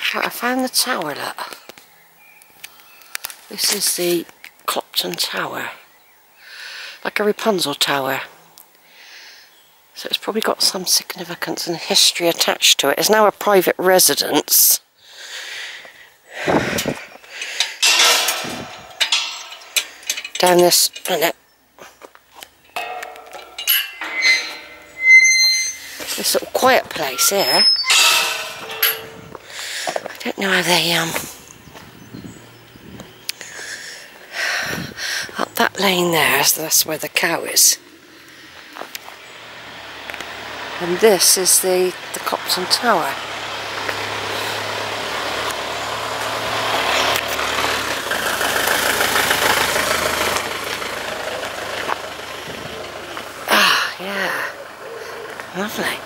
Right, I found the tower, look. This is the Clopton Tower. Like a Rapunzel tower. So it's probably got some significance and history attached to it. It's now a private residence. Down this minute. This little quiet place here. I don't know how they up that lane there, so that's where the cow is. And this is the Clopton Tower. Ah, yeah. Lovely.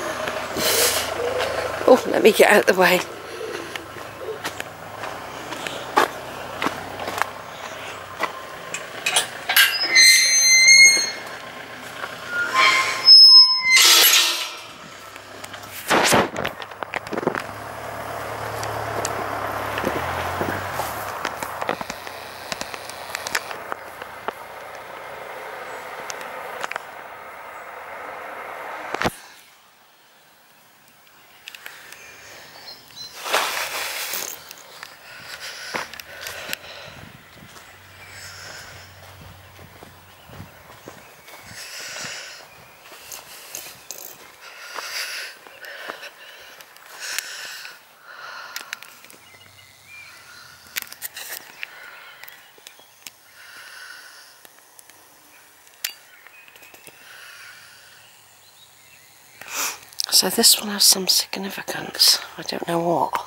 Oh, let me get out of the way. So this one has some significance. I don't know what.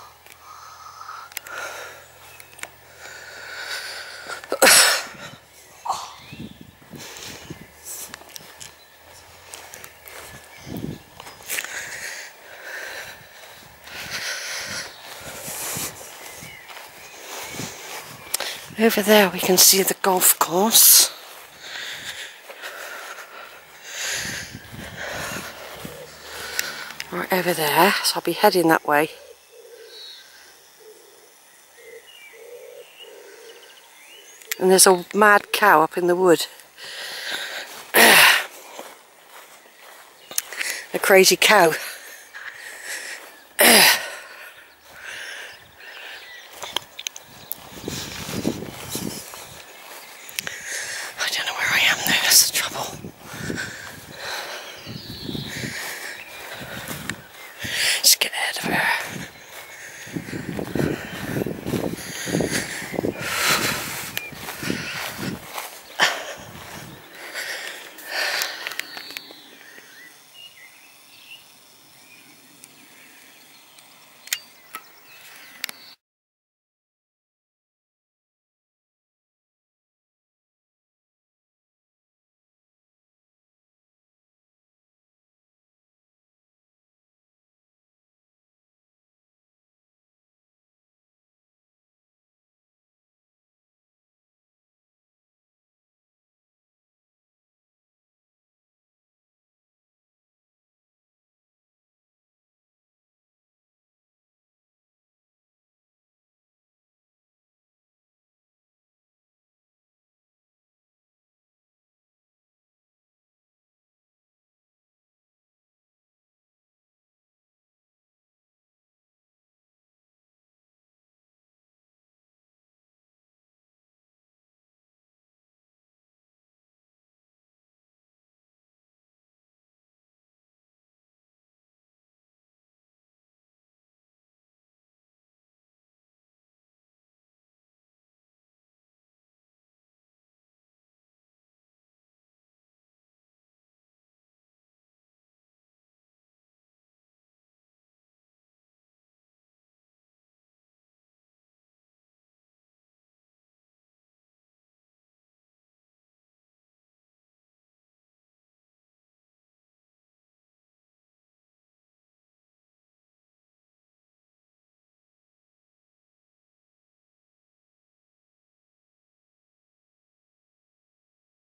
Over there we can see the golf course. Right over there, so I'll be heading that way. And there's a mad cow up in the wood. A crazy cow.